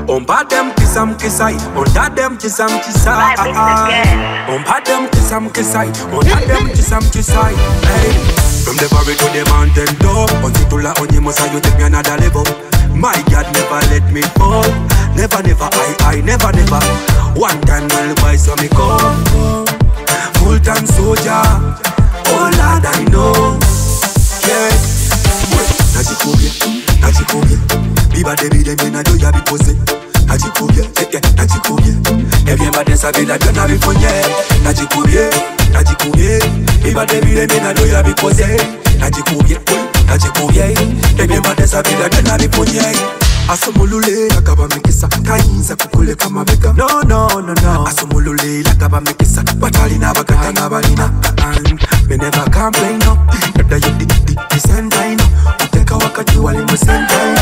On bad them kisam kisai, on that them kisam kisai. On bad them kisam kisai, on that them kisam kisai. Hey, from the valley to the mountain top, on titula on you must you take me another level. My God never let me fall, never never I never never. One time will buy so me come, full time soldier. Oh Lord I know, yeah. Najikubye, biba debi dem na do ya bi pose. Najikubye, everybody sabi la dona bi ponye. Najikubye, biba debi dem na do ya bi pose. Najikubye, everybody sabi la dona bi ponye. Asomulule lakaba mekisa kayinza kukule kama beka. No. Asomulule lakaba mekisa batali na bakata na balina. Me never complain no. That you the same time. Uteka wakati wali msenda.